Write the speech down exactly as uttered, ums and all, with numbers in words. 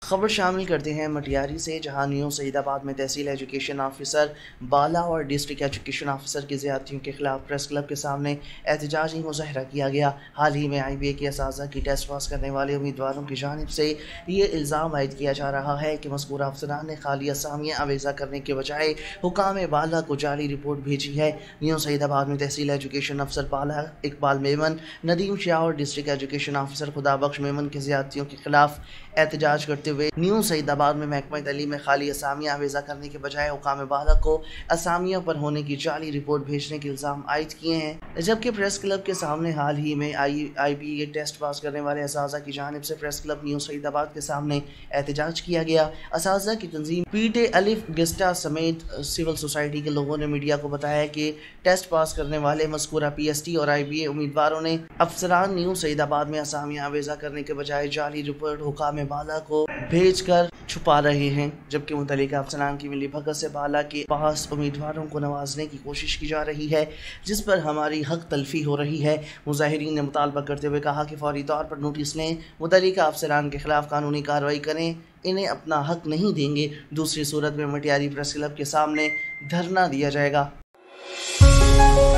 खबर शामिल करते हैं मटियारी से, जहां न्यू सईदाबाद में तहसील एजुकेशन ऑफिसर बाला और डिस्ट्रिक्ट एजुकेशन ऑफिसर की ज़्यादतियों के खिलाफ प्रेस क्लब के सामने एहतजाजी मुजाहरा किया गया। हाल ही में आई बी ए के असातिज़ा की टेस्ट पास करने वाले उम्मीदवारों की जानिब से ये इल्ज़ाम आयद किया जा रहा है कि मज़कूर अफसरान ने खाली असामियाँ आवेज़ा करने के बजाय हुकाम बाला को जाली रिपोर्ट भेजी है। न्यू सईदाबाद में तहसील एजुकेशन अफसर बाला इकबाल मेमन, नदीम शाह और district education officer Khudabakhsh Memon की ज़्यादतियों के खिलाफ एहतजाज करते हुए न्यू सईदाबाद में महकमा तालीम में खाली असामियाँ आवेज़ा करने के बजाय हुकाम बाला को असामियों पर होने की जाली रिपोर्ट भेजने के इल्ज़ाम आयद किए हैं। जबकि प्रेस क्लब के सामने हाल ही में आई आई बी ए टेस्ट पास करने वाले असातिज़ा की जानिब से प्रेस क्लब न्यू सईदाबाद के सामने एहतजाज किया गया। असातिज़ा की तंजीम पीटे अलिफ गिस्टा समेत सिविल सोसाइटी के लोगों ने मीडिया को बताया कि टेस्ट पास करने वाले मज़कूरा पी एस टी और आई बी ए उम्मीदवारों ने अफसरान न्यू सईदाबाद में असामियाँ आवेज़ा करने के बजाय जाली रिपोर्ट हुकाम बाला को भेज कर छुपा रहे हैं। जबकि मुतल्लिका अफसरान की मिली भगत से बाला के पास उम्मीदवारों को नवाजने की कोशिश की जा रही है, जिस पर हमारी हक तलफी हो रही है। मुजाहिरीन ने मुतालबा करते हुए कहा कि फौरी तौर पर नोटिस लें, मुतल्लिका अफसरान के खिलाफ कानूनी कार्रवाई करें, इन्हें अपना हक नहीं देंगे, दूसरी सूरत में मटियारी प्रेस क्लब के सामने धरना दिया जाएगा।